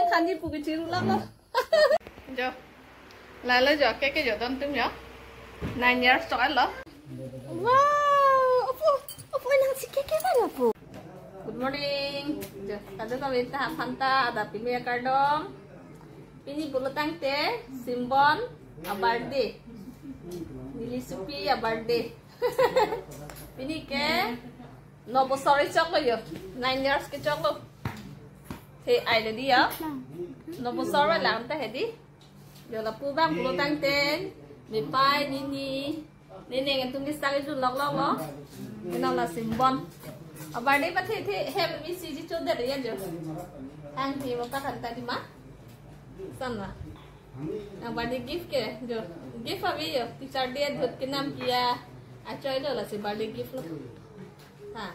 khăn đi phụ cái chiru lắm đó. Jo. Là lo jo cái jo don tum yo. 9 years soal lo. Wow, opo nang si keke mana po? Good morning. Jo, kado ka benta phanta ada pimia kardom. Pini bulutang te simbon a birthday. Nili supi a birthday. Pini ke no bo sorry chok lo yo. 9 years ke chok lo. Thì ai là đi á? Nó bố sói rồi làm ta hết đi. Giờ là pu bang pu tang tên, mi pai ni ngân tung cái sao cái lọc đó. Cái nào là simbon. Ở bài đấy bắt thì hem mi si chỉ chốt được đấy giờ. Anh thì mà ta cần ta đi má. Xong rồi. Ở bài đấy gift kìa, giờ gift vào bây giờ. Teacher dia được cái năm kia. À chơi đó là si birthday gift luôn. Ha.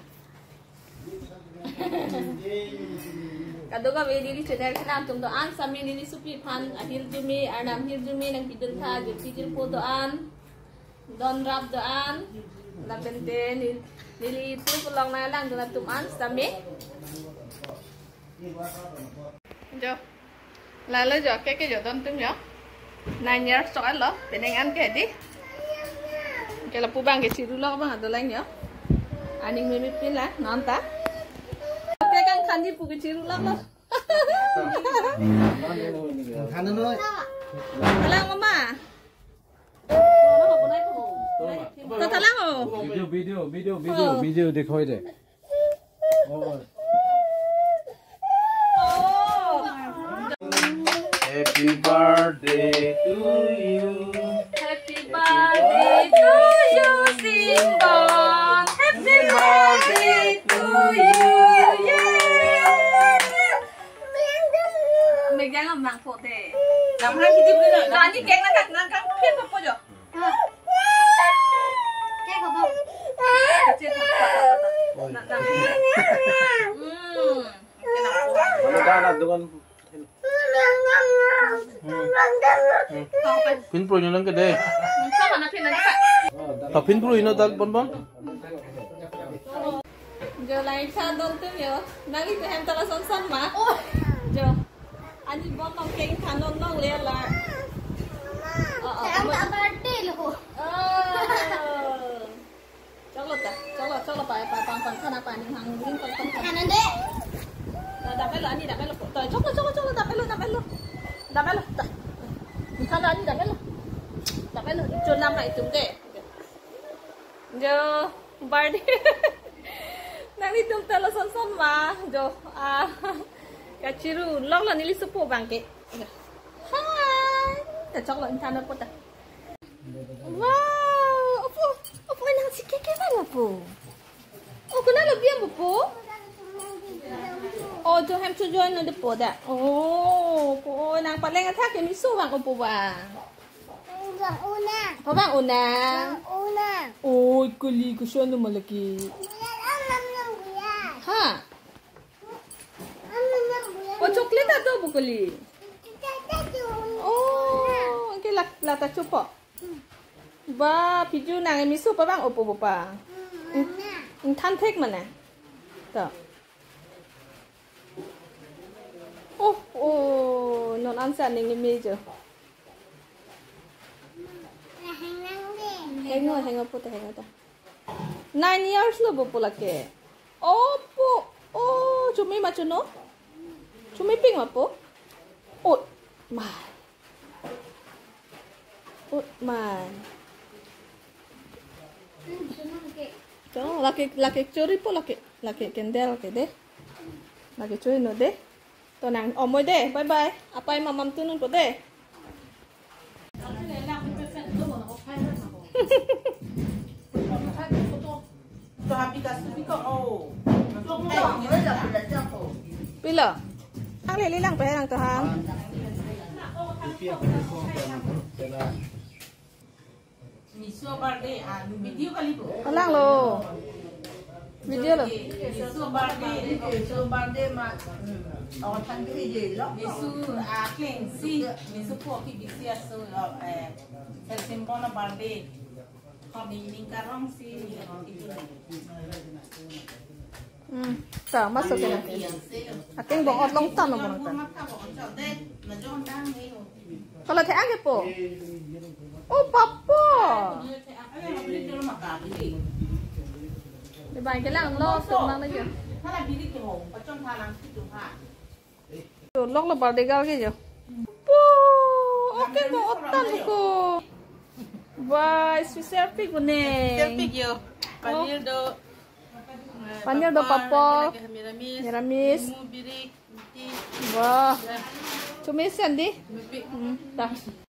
Kado ka diri channel kita tum doan sami nili supi phan ahil jumi adam hil jumi nang pidun tha joti jil po doan don rap doan la bente nili tu pulang na lang doan tum an sami jo la lo jo ke jo don tum yo 9 years soal lo teneng an ke di ke la pu bang ke siru lo bang ado lang yo aning mimi pin la non ta khăn đi phụ cái chiru lắm đó. Khăn nó thôi. Lang mama. Tao thằng lang oh. Video दिखाई दे. Happy birthday to you. Happy birthday to you, Simbon. Happy birthday to you. Mình đang làm mạng phổ tệ. Làm hai cái tiếp nữa. Là như kén nó cắt phiên vào rồi. Kén không không? Chưa thật. Mana dah nak dengan pin pro nyelang ke deh. Sao mà phiên này các bạn? Tapi pin pro ini tak bon. Giờ lại sao đông tư nhớ. Đang đi từ em ta là son mà. Giờ. Anh bon nong keng than nong le la. Em ta birthday lo. Chok lo pa pang sana pa ning hang ring kon kanan deh. Đạp cái lợn đi, đạp cái lợn. Trời chốc lo, đạp cái lợn. Đạp cái lợn. Mình khăn lợn đi, đạp cái lợn. Đạp cái lợn chôn năm lại chúng kệ. Giờ birthday. Nang đi tung telo son mà. Giờ cái chiru lok là nili supo bang ke. Hai. Ta chok lo intana po ta. Wow, opo nang si keke mana po? Oh, kuna lebih po? Oh, cho em cho join nó được bộ đã. Oh, cô nàng phải lên thác cái misu vàng cô bà. Vàng una. Có vàng una. Una. Ôi, cô li cô xuân mà lagi. Ha? Oh, coklat atau bu cô li? Oh, cái là ta chụp à? Ba, piju nàng cái misu pa vàng opo bà. Than thích mà nè. Đó. Oh, non ăn sẵn những cái mì chưa? Hang on po ta. 9 years lo po pula ke. Opo. Oh, cumi macam no? Cumi pink apa? Oh, man. Jangan laki curi po laki kendel ke deh. Laki curi no deh. Tôi nàng môi đê, bye bye. Apa yang mamam tunun po đê. Pila? Ang lili lang pa lang to hang. Miso birthday, video kali po. Alang lo. Video lo. Miso birthday ma. Ở thằng cái gì đó, misu keng si, misu po ki bisi aso el simbona birthday, kami ning karong si Tak, masukin nanti. Aking bong otlong tan no bong tan. Kalau teh age po. Oh, papa. Di baik lang lo, tung lang lagi. Tuh, lok lo bar degal ke jo. Po, oke bong otan ko. Wah, spesial pig kuning. Spesial pig yo. Panir do papa. Miramis. Wah. Cuma isi andi. Dah.